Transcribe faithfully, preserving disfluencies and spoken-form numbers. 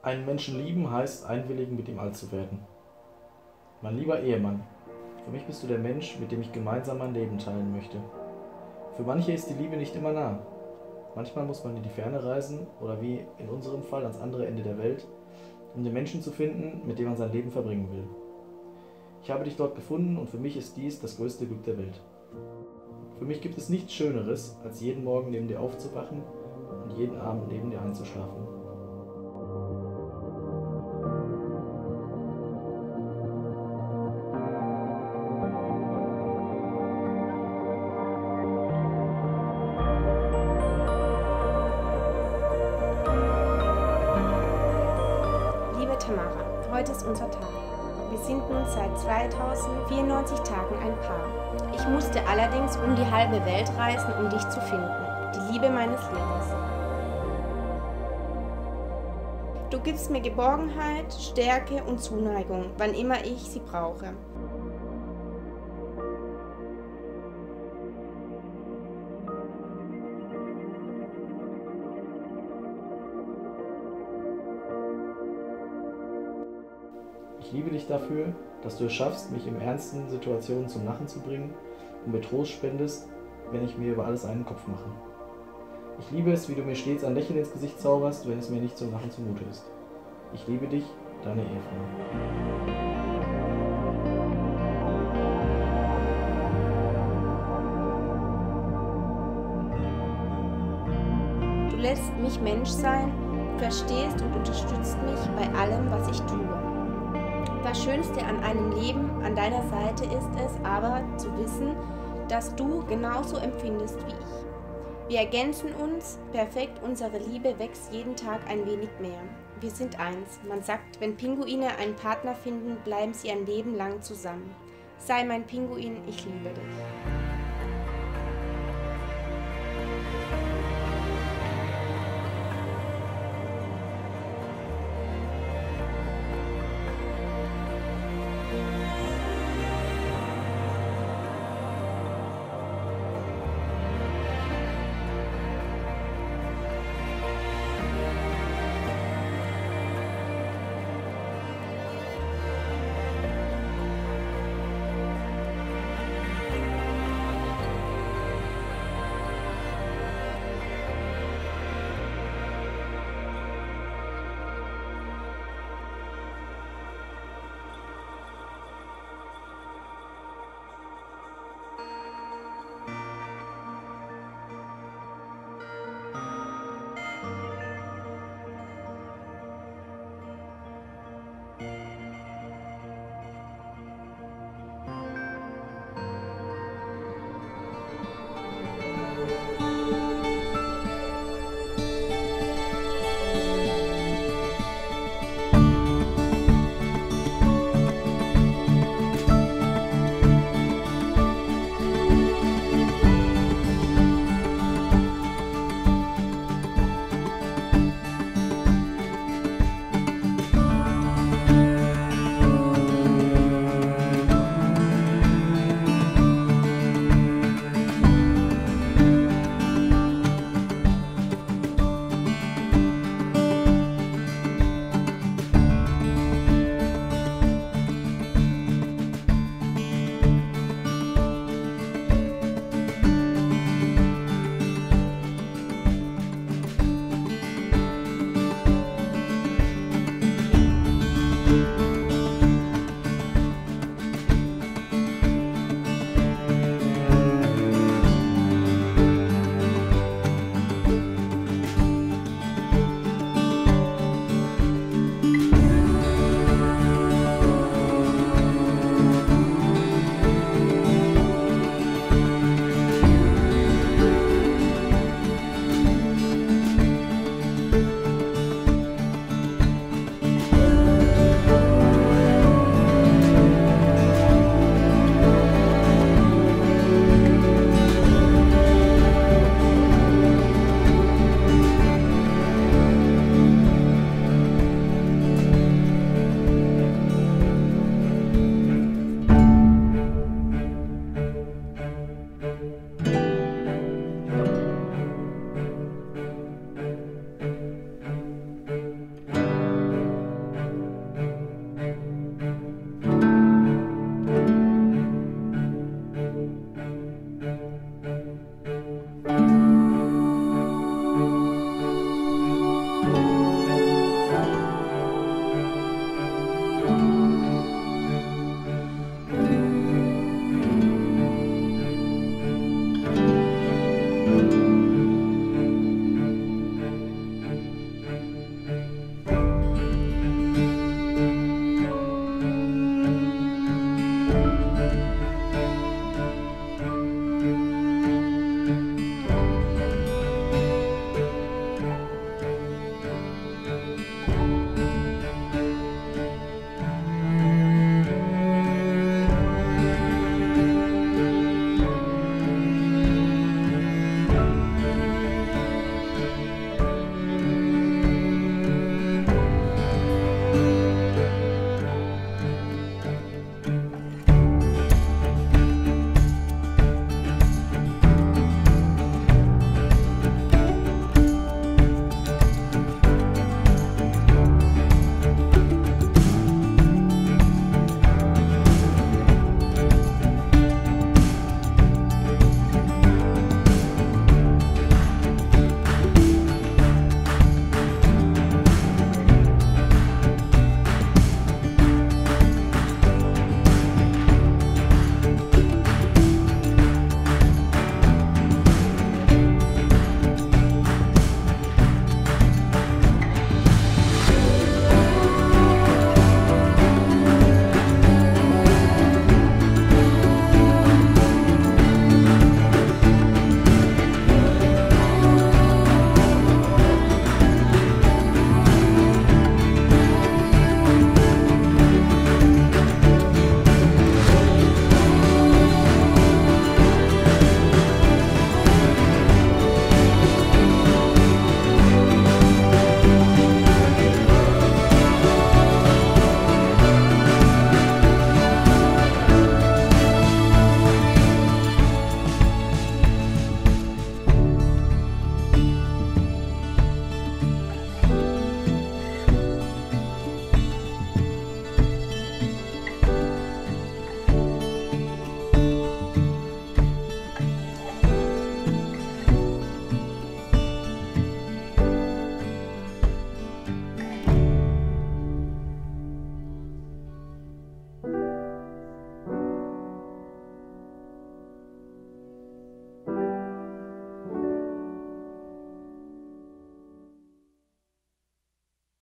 Einen Menschen lieben heißt, einwilligen, mit ihm alt zu werden. Mein lieber Ehemann, für mich bist du der Mensch, mit dem ich gemeinsam mein Leben teilen möchte. Für manche ist die Liebe nicht immer nah. Manchmal muss man in die Ferne reisen oder wie in unserem Fall ans andere Ende der Welt, um den Menschen zu finden, mit dem man sein Leben verbringen will. Ich habe dich dort gefunden und für mich ist dies das größte Glück der Welt. Für mich gibt es nichts Schöneres, als jeden Morgen neben dir aufzuwachen und jeden Abend neben dir einzuschlafen. Liebe Tamara, heute ist unser Tag. Wir sind nun seit zweitausendvierundneunzig Tagen ein Paar. Ich musste allerdings um die halbe Welt reisen, um dich zu finden, die Liebe meines Lebens. Du gibst mir Geborgenheit, Stärke und Zuneigung, wann immer ich sie brauche. Ich liebe dich dafür, dass du es schaffst, mich in ernsten Situationen zum Lachen zu bringen und mir Trost spendest, wenn ich mir über alles einen Kopf mache. Ich liebe es, wie du mir stets ein Lächeln ins Gesicht zauberst, wenn es mir nicht zum Lachen zumute ist. Ich liebe dich, deine Ehefrau. Du lässt mich Mensch sein, verstehst und unterstützt mich bei allem, was ich tue. Das Schönste an einem Leben an deiner Seite ist es aber zu wissen, dass du genauso empfindest wie ich. Wir ergänzen uns perfekt, unsere Liebe wächst jeden Tag ein wenig mehr. Wir sind eins. Man sagt, wenn Pinguine einen Partner finden, bleiben sie ein Leben lang zusammen. Sei mein Pinguin, ich liebe dich.